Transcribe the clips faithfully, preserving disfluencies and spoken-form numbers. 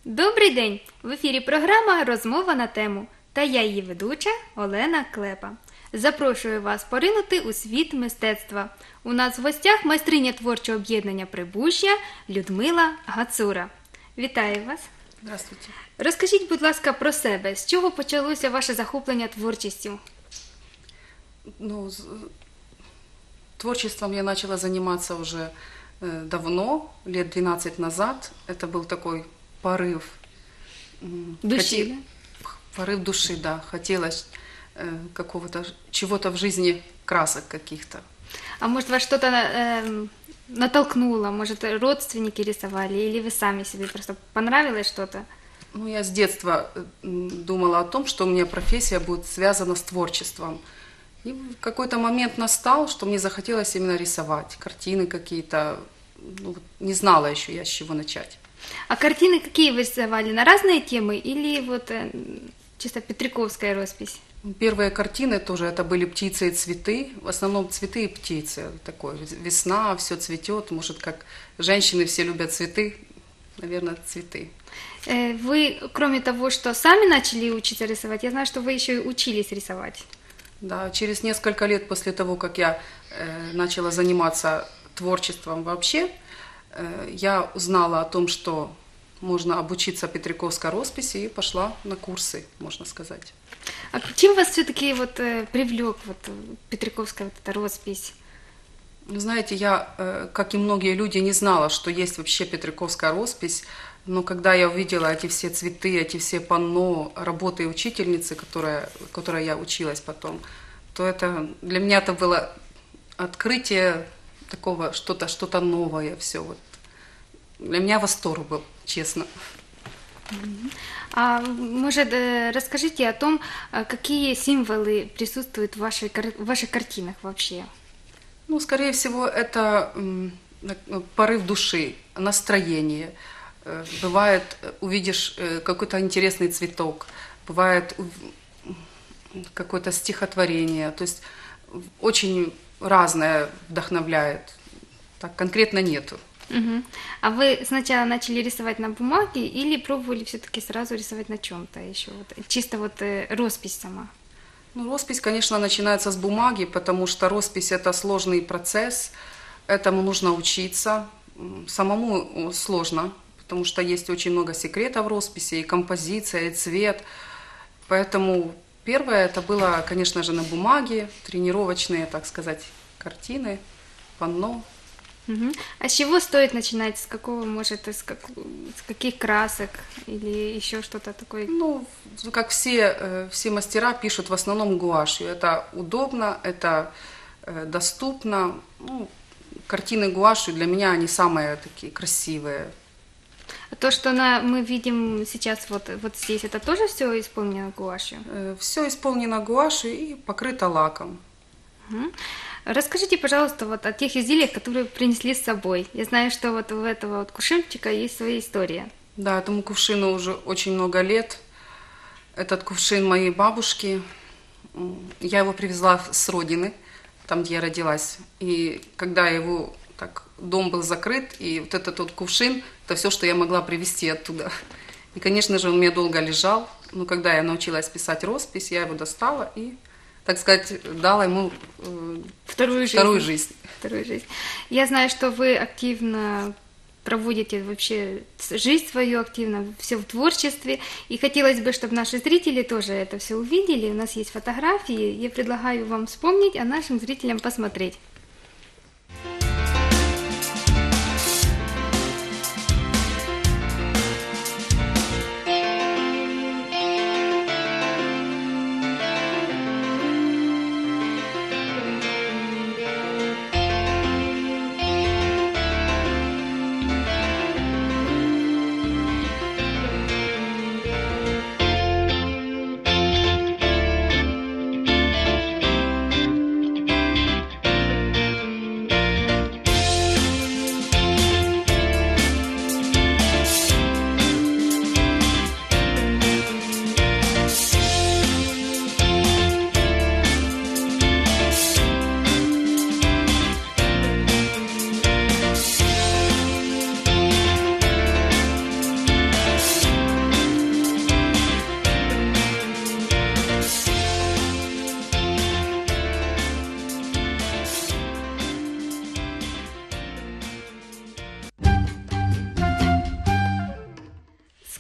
Добрий день! В ефірі програма «Розмова на тему» та я її ведуча Олена Клепа. Запрошую вас поринути у світ мистецтва. У нас в гостях майстриня творчого об'єднання «Прибужжя» Людмила Гацура. Вітаю вас! Здравствуйте. Розкажіть, будь ласка, про себе. З чого почалося ваше захоплення творчістю? Ну, творчеством я начала заниматься уже э, давно, лет двенадцать назад. Это был такой порыв. Души, Хоте- Порыв души, да. Хотелось э, какого-то, чего-то в жизни, красок каких-то. А может, вас что-то э, натолкнуло? Может, родственники рисовали? Или вы сами себе просто понравилось что-то? Ну, я с детства э, м, думала о том, что у меня профессия будет связана с творчеством. И в какой-то момент настал, что мне захотелось именно рисовать, картины какие-то. Ну, вот не знала еще я, с чего начать. А картины какие вы рисовали? На разные темы или вот э, чисто петриковская роспись? Первые картины тоже это были птицы и цветы, в основном цветы и птицы. Такое весна, все цветет, может, как женщины все любят цветы, наверное, цветы. Э, Вы, кроме того, что сами начали учиться рисовать, я знаю, что вы еще и учились рисовать. Да, через несколько лет после того, как я э, начала заниматься творчеством вообще, э, я узнала о том, что можно обучиться петриковской росписи, и пошла на курсы, можно сказать. А чем вас все-таки вот э, привлек вот э, петриковская вот эта роспись? Вы знаете, я, э, как и многие люди, не знала, что есть вообще петриковская роспись, но когда я увидела эти все цветы, эти все панно, работы учительницы, которая, которой я училась потом, то это для меня это было открытие такого, что-то, что-то новое, все вот. Для меня восторг был, честно. А может, э, расскажите о том, э, какие символы присутствуют в, вашей, кар- в ваших картинах вообще? Ну, скорее всего, это м, э, порыв души, настроение. Э, Бывает, э, увидишь э, какой-то интересный цветок, бывает ув- какое-то стихотворение. То есть в- очень разное вдохновляет. Так конкретно нету. Мгм. А вы сначала начали рисовать на бумаге или пробовали все-таки сразу рисовать на чем-то еще? Вот, чисто вот э, роспись сама. Ну, роспись, конечно, начинается с бумаги, потому что роспись – это сложный процесс, этому нужно учиться. М, Самому э, сложно, потому что есть очень много секретов в росписи, и композиция, и цвет. Поэтому первое это было, конечно же, на бумаге, тренировочные, так сказать, картины, панно. Мгм. А с чего стоит начинать? С какого, может, из как- с каких красок или еще что-то такое? Ну, в- как все, э, все мастера пишут в основном гуашью. Это удобно, это э, доступно. Ну, картины гуашью для меня они самые такие красивые. А то, что на, мы видим сейчас вот, вот здесь, это тоже все исполнено гуашью? Все исполнено гуашью и покрыто лаком. Мгм. Расскажите, пожалуйста, вот о тех изделиях, которые принесли с собой. Я знаю, что вот у этого вот кувшинчика есть своя история. Да, этому кувшину уже очень много лет. Этот кувшин моей бабушки. М, Я его привезла с родины, там, где я родилась. И когда его так, дом был закрыт, и вот этот вот кувшин, это все, что я могла привезти оттуда. И, конечно же, он у меня долго лежал. Но когда я научилась писать роспись, я его достала и, так сказать, дала ему э, Вторую жизнь. вторую жизнь. Вторую жизнь. Я знаю, что вы активно проводите вообще с- жизнь свою активно, все в творчестве. И хотелось бы, чтобы наши зрители тоже это все увидели. У нас есть фотографии. Я предлагаю вам вспомнить, а нашим зрителям посмотреть.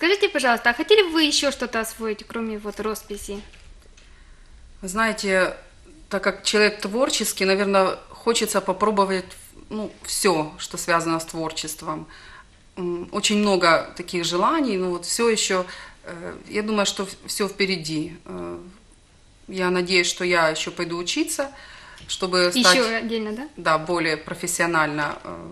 Скажите, пожалуйста, а хотели бы вы еще что-то освоить, кроме вот росписи? Вы знаете, так как человек творческий, наверное, хочется попробовать ну, все, что связано с творчеством. М, Очень много таких желаний, но вот все еще, э, я думаю, что все впереди. Э, Я надеюсь, что я еще пойду учиться, чтобы стать Еще отдельно, да? да, более профессионально, э,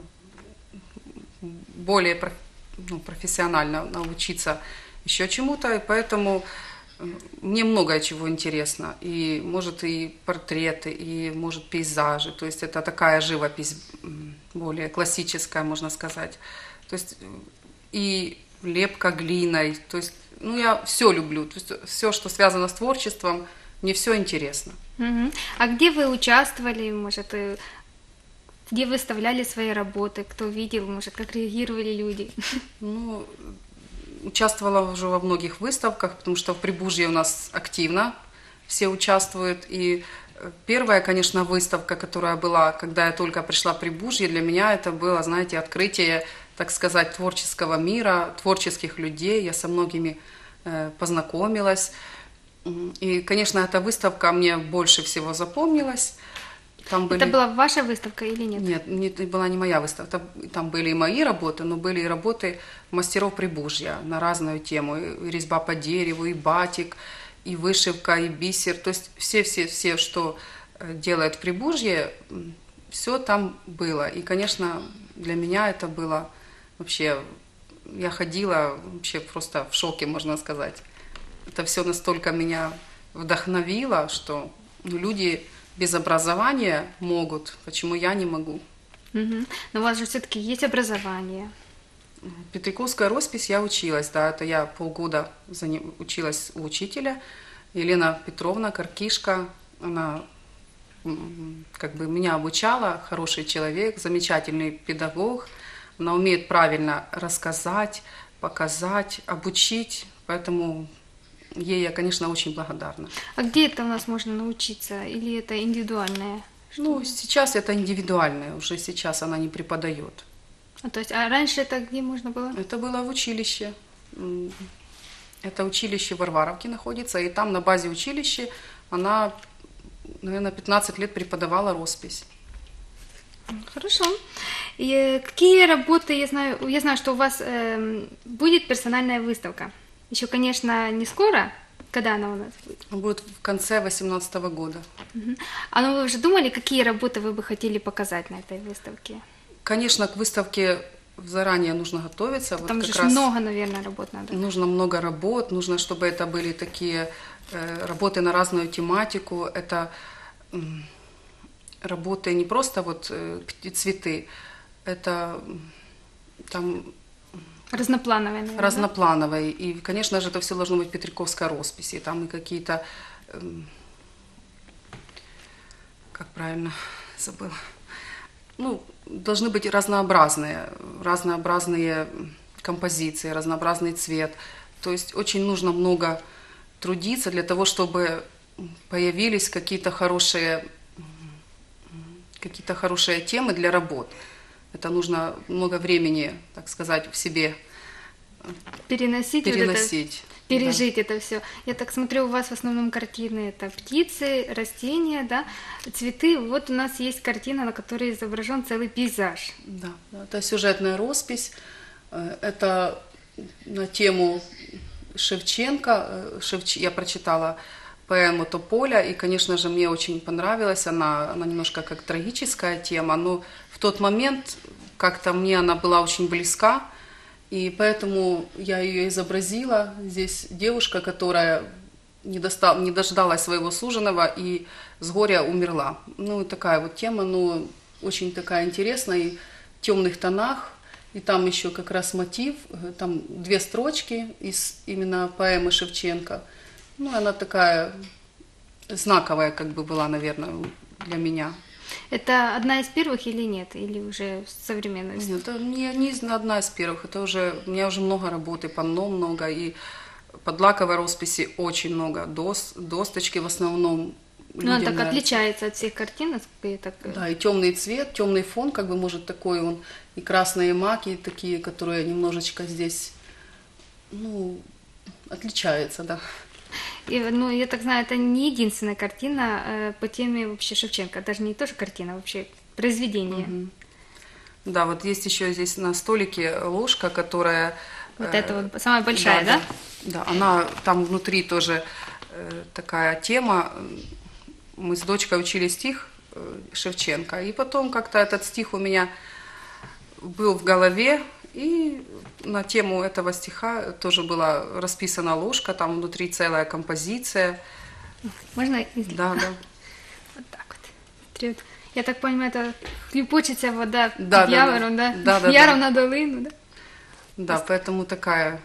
более проф- ну, профессионально научиться еще чему-то, и поэтому э, мне много чего интересно, и может и портреты, и может пейзажи, то есть это такая живопись м, более классическая, можно сказать, то есть э, и лепка глиной, то есть ну я все люблю, то есть все, что связано с творчеством, мне все интересно. Мгм. А где вы участвовали, может, э, где выставляли свои работы, кто видел, может, как реагировали люди? Ну, участвовала уже во многих выставках, потому что в Прибужье у нас активно все участвуют. И э, первая, конечно, выставка, которая была, когда я только пришла в Прибужье, для меня это было, знаете, открытие, так сказать, творческого мира, творческих людей. Я со многими э, познакомилась. М, И, конечно, эта выставка мне больше всего запомнилась. Там были... Это была ваша выставка или нет? Нет, не- это была не моя выставка. Там, там были и мои работы, но были и работы мастеров Прибужья на разную тему. И резьба по дереву, и батик, и вышивка, и бисер. То есть все-все-все, что э, делает Прибужье, все там было. И, конечно, для меня это было вообще... Я ходила вообще просто в шоке, можно сказать. Это все настолько меня вдохновило, что ну, люди без образования могут, почему я не могу. Мгм. Но у вас же все-таки есть образование. Петриковская роспись я училась, да, это я полгода за ним училась у учителя. Елена Петровна Каркишка, она м, как бы меня обучала, хороший человек, замечательный педагог. Она умеет правильно рассказать, показать, обучить, поэтому ей я, конечно, очень благодарна. А где это у нас можно научиться? Или это индивидуальное? Ну, сейчас это индивидуальное, уже сейчас она не преподает. А, то есть, а раньше это где можно было? Это было в училище. М, Это училище в Варваровке находится, и там на базе училища она, наверное, пятнадцать лет преподавала роспись. Хорошо. И э, какие работы, я знаю, я знаю, что у вас эм, будет персональная выставка. Еще, конечно, не скоро, когда она у нас будет. Будет в конце восемнадцатого года. Мгм. А ну вы уже думали, какие работы вы бы хотели показать на этой выставке? Конечно, к выставке заранее нужно готовиться. Вот Там как же раз много, наверное, работ надо. нужно много работ, нужно, чтобы это были такие э, работы на разную тематику. Это м, работы не просто вот э, п- цветы, это м, там Разноплановые, наверное. да? разноплановые. И, конечно же, это все должно быть петриковской росписи. Там и какие-то, эм, как правильно, забыла. Ну, должны быть разнообразные, разнообразные композиции, разнообразный цвет. То есть очень нужно много трудиться для того, чтобы появились какие-то хорошие, какие-то хорошие темы для работ. Это нужно много времени, так сказать, в себе Переносить, вот это, переносить. пережить это все. Я так смотрю, у вас в основном картины это птицы, растения, да, цветы. Вот у нас есть картина, на которой изображен целый пейзаж. Да, да, это сюжетная роспись. Э, Это на тему Шевченко. Э, Шевч... Я прочитала поэму «Тополя», и, конечно же, мне очень понравилась. Она, она немножко как трагическая тема, но в тот момент как-то мне она была очень близка, и поэтому я ее изобразила. Здесь девушка, которая не, достал, не дождалась своего суженого и с горя умерла. Ну, и такая вот тема, ну, очень такая интересная, и в темных тонах. И там еще как раз мотив, э, там две строчки из именно поэмы Шевченко. Ну, она такая знаковая, как бы была, наверное, для меня. Это одна из первых или нет? Или уже современная? Нет, это не, не одна из первых. Это уже у меня уже много работы, панно много, и подлаковой росписи очень много. Дос, досточки в основном. Ну, она людям так нравятся. отличается от всех картин, насколько я так... Да, и темный цвет, темный фон, как бы может такой он, и красные маки такие, которые немножечко здесь Ну, отличается, да. И, ну, я так знаю, это не единственная картина э, по теме вообще Шевченко, даже не тоже картина, а вообще произведение. Мгм. Да, вот есть еще здесь на столике ложка, которая... Вот э, это вот самая большая, да? Да, да, она там внутри тоже э, такая тема. Мы с дочкой учили стих э, Шевченко, и потом как-то этот стих у меня был в голове, и на тему этого стиха тоже была расписана ложка, там внутри целая композиция. Можно из- Да, да. вот так вот. Смотри, вот. Я так понимаю, это хлюпочеться вода Да, під да, да. явором, да? Да, да, Яром да. на долину, да? Да, поэтому такая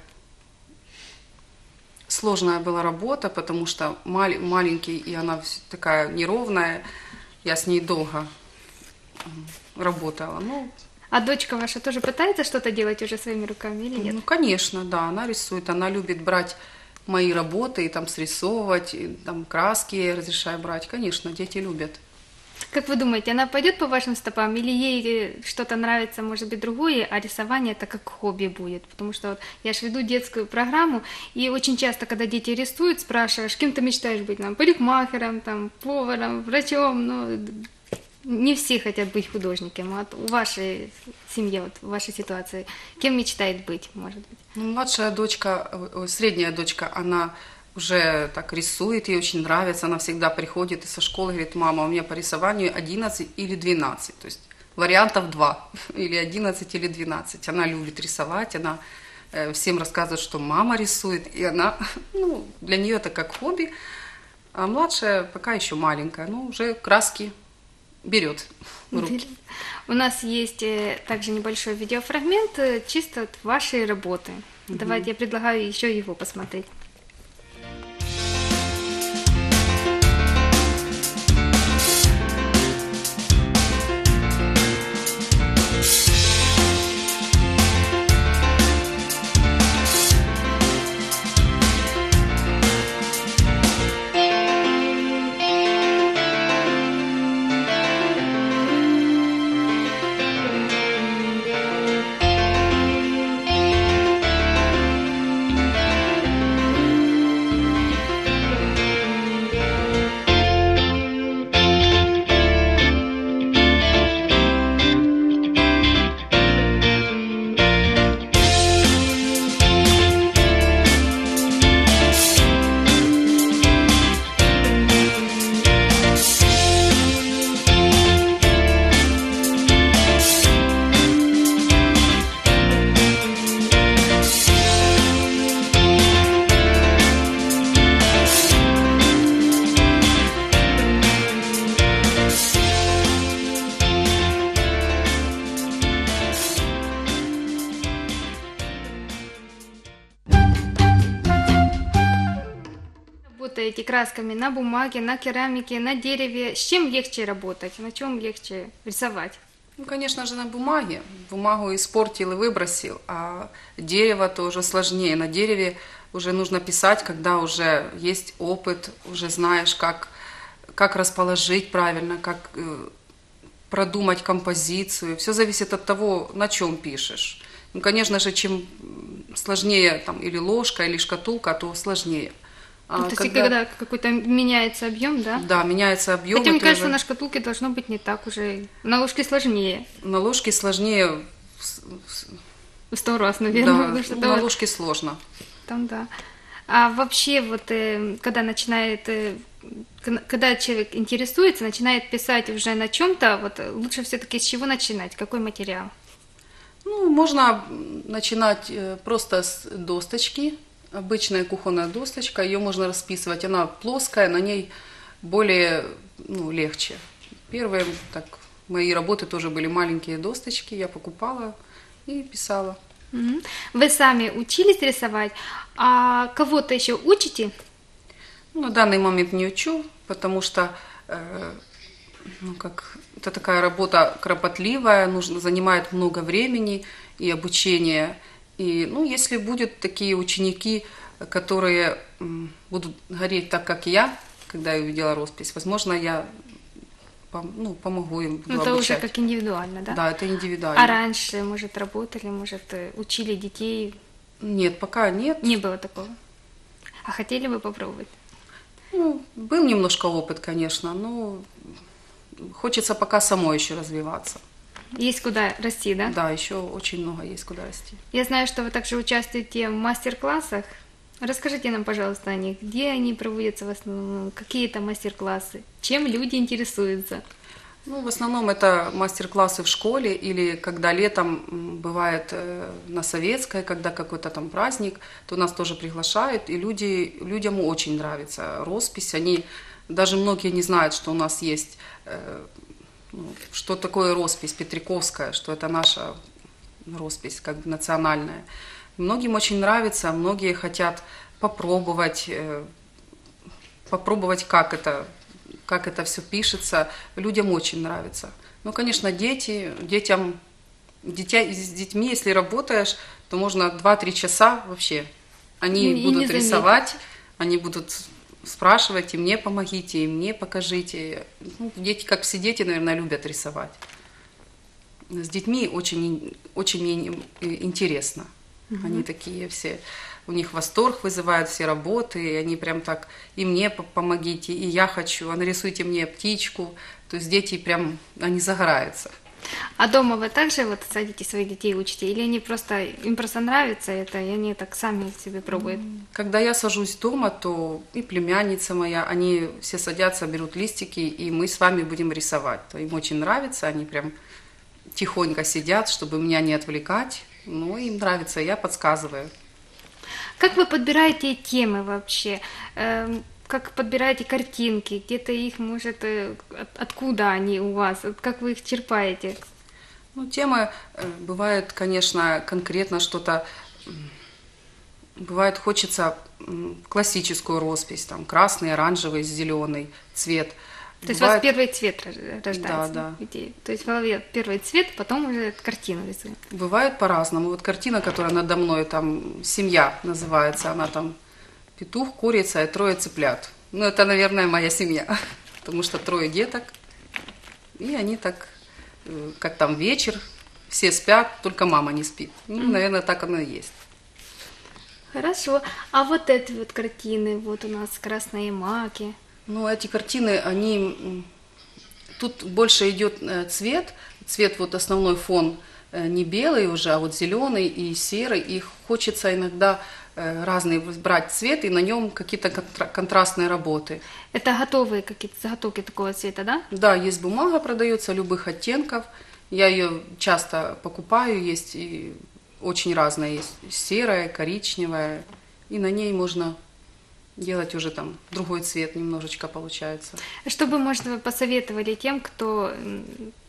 сложная была работа, потому что мал- маленький, и она вс- такая неровная. Я с ней долго м, работала. Ну, А дочка ваша тоже пытается что-то делать уже своими руками или нет? ну, конечно, да, она рисует, она любит брать мои работы и там срисовывать, и там краски я разрешаю брать. Конечно, дети любят. Как вы думаете, она пойдет по вашим стопам или ей э, что-то нравится, может быть, другое, а рисование это как хобби будет? Потому что вот я же веду детскую программу, и очень часто, когда дети рисуют, спрашиваешь, кем ты мечтаешь быть, там, парикмахером, там, поваром, врачом, ну, д- не все хотят быть художником. Вот у вашей семьи, вот в вашей ситуации, кем мечтает быть, может быть? Ну, младшая дочка, э, ой, средняя дочка, она уже так рисует, ей очень нравится, она всегда приходит и со школы говорит: мама, у меня по рисованию одиннадцать или двенадцать, то есть вариантов два, или одиннадцать, или двенадцать. Она любит рисовать, она э, всем рассказывает, что мама рисует, и она, ну, для нее это как хобби, а младшая пока еще маленькая, ну, уже краски берет в руки. У нас есть э, также небольшой видеофрагмент э, чисто от вашей работы. Давайте я предлагаю еще его посмотреть. Работаете красками на бумаге, на керамике, на дереве. С чем легче работать? На чем легче рисовать? Ну, конечно же, на бумаге. Бумагу испортил и выбросил, а дерево тоже сложнее. На дереве уже нужно писать, когда уже есть опыт, уже знаешь, как, как расположить правильно, как э, продумать композицию. Все зависит от того, на чем пишешь. Ну, конечно же, чем сложнее там, или ложка, или шкатулка, то сложнее. А Ну, то есть, когда какой-то меняется объем, да? Да, меняется объем. Хотя, мне тоже. кажется, на шкатулке должно быть не так уже. На ложке сложнее. На ложке сложнее. с- с- В сто раз, наверное. Да, потому что ну, там, на ложке сложно. там, да. А вообще, вот, э, когда начинает, э, к- когда человек интересуется, начинает писать уже на чем-то, вот э, лучше все-таки с чего начинать? Какой материал? Ну, можно начинать э, просто с досточки, обычная кухонная досточка, ее можно расписывать, она плоская, на ней более, ну, легче. Первые, так, мои работы тоже были маленькие досточки, я покупала и писала. Мгм. Вы сами учились рисовать, а кого-то еще учите? Ну, на данный момент не учу, потому что э, ну, как, это такая работа кропотливая, нужно, занимает много времени и обучения. И, ну, если будут такие ученики, которые м, будут гореть так, как и я, когда я увидела роспись, возможно, я пом- ну, помогу им, буду Ну, это уже обучать. как индивидуально, да? Да, это индивидуально. А раньше, может, работали, может, э, учили детей Нет, пока нет. Не было такого. А хотели бы попробовать? Ну, был немножко опыт, конечно, но хочется пока самой еще развиваться. Есть куда расти, да? Да, еще очень много есть куда расти. Я знаю, что вы также участвуете в мастер-классах. Расскажите нам, пожалуйста, о них. Где они проводятся в основном? Какие это мастер-классы? Чем люди интересуются? Ну, в основном это мастер-классы в школе или когда летом м, бывает э, на Советской, когда какой-то там праздник, то нас тоже приглашают, и люди, людям очень нравится роспись. Они, даже многие не знают, что у нас есть, э, ну, что такое роспись Петриковская, что это наша роспись как бы национальная. Многим очень нравится, многие хотят попробовать, э, попробовать, как это как это все пишется, людям очень нравится. Ну, конечно, дети, детям, дитя, с детьми, если работаешь, то можно два-три часа вообще. Они И не будут заметить. рисовать, они будут спрашивать, и мне помогите, и мне покажите. Ну, дети, как все дети, наверное, любят рисовать. С детьми очень, очень мне интересно. Угу. Они такие все... У них восторг вызывают все работы, и они прям так, и мне помогите, и я хочу, а нарисуйте мне птичку. То есть дети прям, они загораются. А дома вы также вот садите своих детей, учите? Или они просто, им просто нравится это, и они так сами себе пробуют? Когда я сажусь дома, то и племянница моя, они все садятся, берут листики, и мы с вами будем рисовать. То им очень нравится, они прям тихонько сидят, чтобы меня не отвлекать. Ну, им нравится, я подсказываю. Как вы подбираете темы вообще? Эм, Как подбираете картинки? Где-то их, может, э, от- откуда они у вас? Вот как вы их черпаете? Ну, темы э, бывает, конечно, конкретно что-то... м, Бывает, хочется м, классическую роспись, там, красный, оранжевый, зеленый цвет. То есть у вас Бывает- первый цвет рож- рождается? Да, в идее? То есть в голове первый цвет, потом уже картину рисуем. Бывает по-разному. Вот картина, которая надо мной, там, «Семья» называется, она там петух, курица и трое цыплят. Ну, это, наверное, моя семья, потому что трое деток, и они так, э, как там вечер, все спят, только мама не спит. Ну, наверное, так оно и есть. Хорошо. А вот эти вот картины, вот у нас красные маки. Ну, эти картины, они... м, Тут больше идет э, цвет, цвет вот основной фон э, не белый уже, а вот зеленый и серый. И хочется иногда э, разные брать цвет и на нем какие-то контра- контрастные работы. Это готовые какие-то заготовки такого цвета, да? Да, есть бумага, продается любых оттенков. Я ее часто покупаю, есть и очень разная, есть серая, коричневая. И на ней можно делать уже там другой цвет немножечко получается. Что бы, может, вы посоветовали тем, кто м,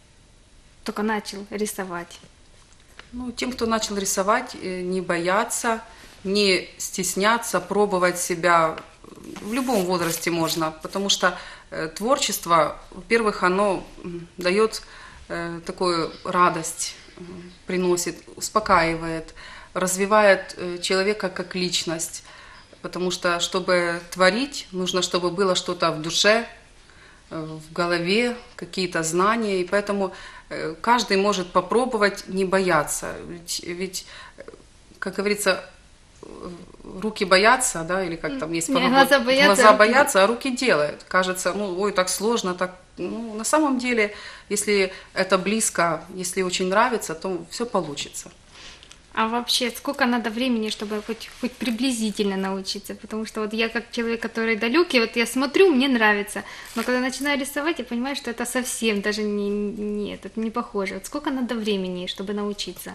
только начал рисовать? Ну, тем, кто начал рисовать, э, не бояться, не стесняться, пробовать себя в любом возрасте можно, потому что э, творчество, во-первых, оно м, дает э, такую радость, м, приносит, успокаивает, развивает э, человека как личность, потому что, чтобы творить, нужно, чтобы было что-то в душе, э, в голове, какие-то знания, и поэтому э, каждый может попробовать не бояться, ведь, ведь э, как говорится, э, руки боятся, да, или как там есть Не, поговорка, глаза боятся, глаза а руки- боятся, а руки делают. Кажется, ну, ой, так сложно, так, ну, на самом деле, если это близко, если очень нравится, то все получится. А вообще, сколько надо времени, чтобы хоть, хоть приблизительно научиться? Потому что вот я как человек, который далекий, вот я смотрю, мне нравится, но когда начинаю рисовать, я понимаю, что это совсем даже не, не, это не похоже. Вот сколько надо времени, чтобы научиться?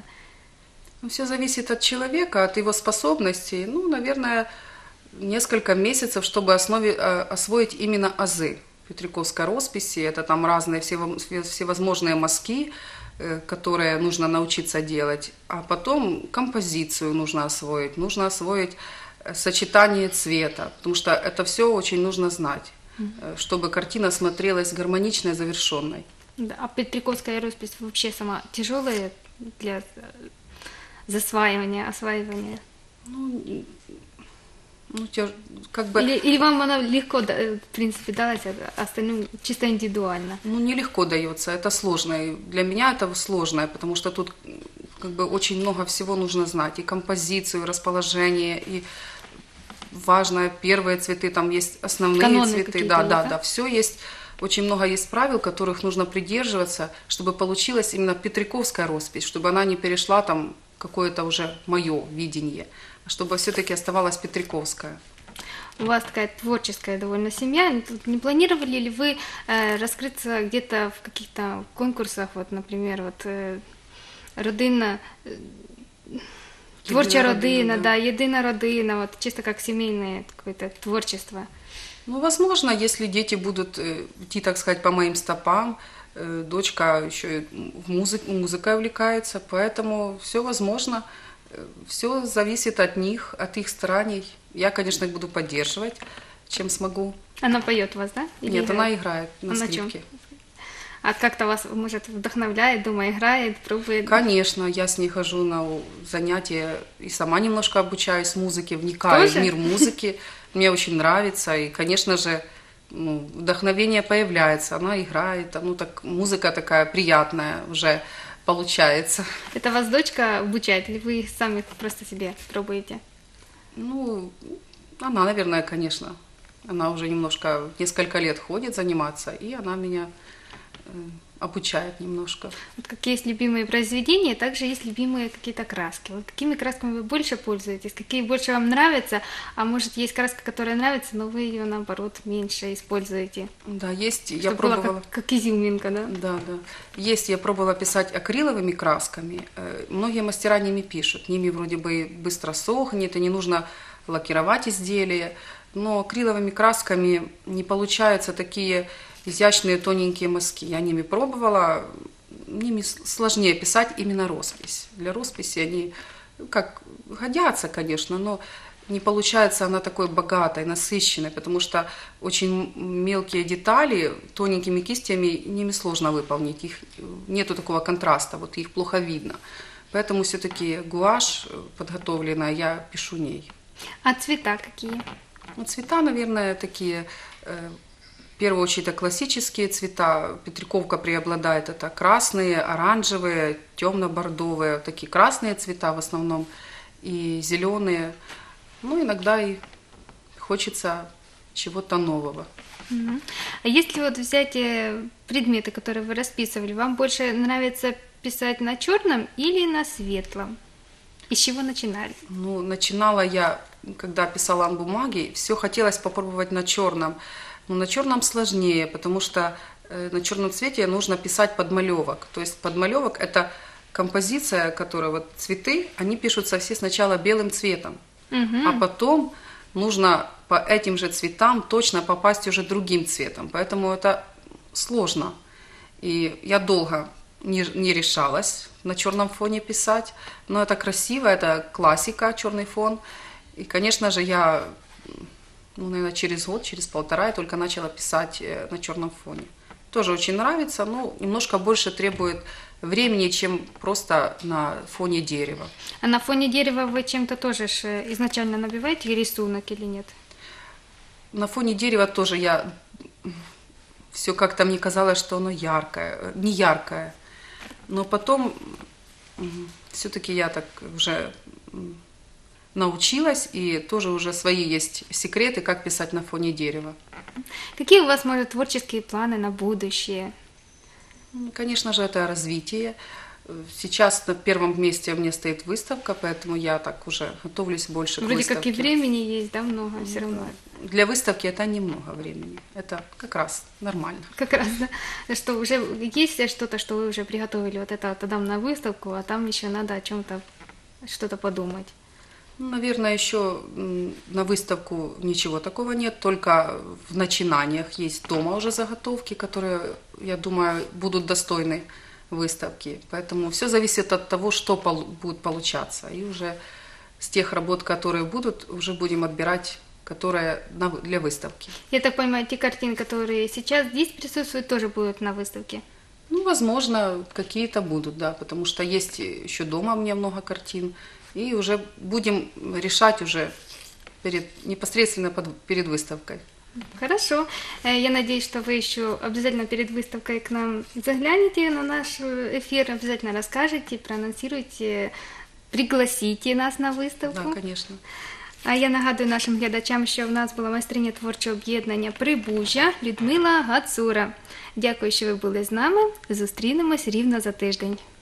Все зависит от человека, от его способностей. Ну, наверное, несколько месяцев, чтобы основе, э, освоить именно азы петриковской росписи. Это там разные всево- всевозможные мазки, э, которые нужно научиться делать. А потом композицию нужно освоить, нужно освоить э, сочетание цвета, потому что это все очень нужно знать, э, чтобы картина смотрелась гармоничной, завершенной. Да, а петриковская роспись вообще сама тяжелая для э, засваивания, осваивания? Ну, ну, те- как бы... Или, или вам она легко, да, э, в принципе, далась, а остальным чисто индивидуально? Ну, нелегко дается, это сложно. И для меня это сложное, потому что тут как бы очень много всего нужно знать, и композицию, и расположение, и важно, первые цветы, там есть основные Каноны цветы, какие-то да, есть, да, да? да, все есть, очень много есть правил, которых нужно придерживаться, чтобы получилась именно петриковская роспись, чтобы она не перешла там какое-то уже мое видение, а чтобы все-таки оставалась петриковская. У вас такая творческая довольно семья. Тут не планировали ли вы э, раскрыться где-то в каких-то конкурсах, вот, например, вот э, родина, э, творча Єдина родина, родина, да. да. Едина родина, вот чисто как семейное какое-то творчество. Ну, возможно, если дети будут э, идти, так сказать, по моим стопам, э, дочка еще и в музы- музыкой увлекается, поэтому все возможно, все зависит от них, от их стараний. Я, конечно, их буду поддерживать, чем смогу. Она поет у вас, да? Или Нет, играет? она играет на А на чём? скрипке. А как-то вас, может, вдохновляет, дома играет, пробует? Конечно, я с ней хожу на у- занятия и сама немножко обучаюсь музыке, вникаю Тоже? в мир музыки. Мне очень нравится, и, конечно же, ну, вдохновение появляется, она играет, ну так музыка такая приятная уже получается. Это вас дочка обучает, или вы сами просто себе пробуете? Ну, она, наверное, конечно. Она уже немножко, несколько лет ходит заниматься, и она меня э, обучает немножко. Вот как есть любимые произведения, также есть любимые какие-то краски. Вот какими красками вы больше пользуетесь, какие больше вам нравятся, а может есть краска, которая нравится, но вы ее наоборот меньше используете. Да, есть, я Чтобы была пробовала. как, как изюминка, да? Да, да. Есть, я пробовала писать акриловыми красками. Э, Многие мастера ними пишут. Ними вроде бы быстро сохнет, и не нужно лакировать изделие. Но акриловыми красками не получаются такие изящные тоненькие мазки. Я ними пробовала. Ними с- сложнее писать именно роспись. Для росписи они ну, как годятся, конечно, но не получается она такой богатой, насыщенной, потому что очень мелкие детали тоненькими кистями ними сложно выполнить. Их нету такого контраста, вот их плохо видно. Поэтому все-таки гуашь подготовленная я пишу ней. А цвета какие? Ну, цвета, наверное, такие, э, в первую очередь, это классические цвета. Петриковка преобладает, это красные, оранжевые, темно-бордовые, такие красные цвета в основном, и зеленые. Ну, иногда и хочется чего-то нового. Мгм. А если вот взять э, предметы, которые вы расписывали, вам больше нравится писать на черном или на светлом? И с чего начинали? Ну, начинала я, когда писала на бумаге, все хотелось попробовать на черном. Но на черном сложнее, потому что э, на черном цвете нужно писать подмалевок. То есть подмалевок – это композиция, которая вот цветы, они пишутся все сначала белым цветом, Мгм. а потом нужно по этим же цветам точно попасть уже другим цветом. Поэтому это сложно. И я долго не, не решалась на черном фоне писать, но это красиво, это классика, черный фон. И, конечно же, я, ну, наверное, через год, через полтора я только начала писать э, на черном фоне. Тоже очень нравится, но немножко больше требует времени, чем просто на фоне дерева. А на фоне дерева вы чем-то тоже ж, э, изначально набиваете рисунок или нет? На фоне дерева тоже я все как-то мне казалось, что оно яркое, э, не яркое. Но потом все-таки я так уже м, научилась, и тоже уже свои есть секреты, как писать на фоне дерева. Какие у вас, может, творческие планы на будущее? Ну, конечно же, это развитие. Сейчас на первом месте у меня стоит выставка, поэтому я так уже готовлюсь больше к Вроде выставке. как и времени есть, да, много все равно. Для выставки это немного времени. Это как раз нормально. Как раз, да. Что уже есть что-то, что вы уже приготовили, вот это вот отдам на выставку, а там еще надо о чем-то что-то подумать. Ну, наверное, еще м, на выставку ничего такого нет, только в начинаниях есть дома уже заготовки, которые, я думаю, будут достойны выставки. Поэтому все зависит от того, что пол- будет получаться. И уже с тех работ, которые будут, уже будем отбирать, которые на вы- для выставки. Я так понимаю, те картины, которые сейчас здесь присутствуют, тоже будут на выставке. Ну, возможно, какие-то будут, да, потому что есть еще дома у меня много картин, и уже будем решать уже перед, непосредственно под- перед выставкой. Хорошо. Э, Я надеюсь, что вы еще обязательно перед выставкой к нам заглянете на наш э, эфир, обязательно расскажете, проанонсируете, пригласите нас на выставку. Да, конечно. А я нагадую нашим глядачам, що в нас була майстриня творчого об'єднання «Прибужжя» Людмила Гацура. Дякую, що ви були з нами. Зустрінемось рівно за тиждень.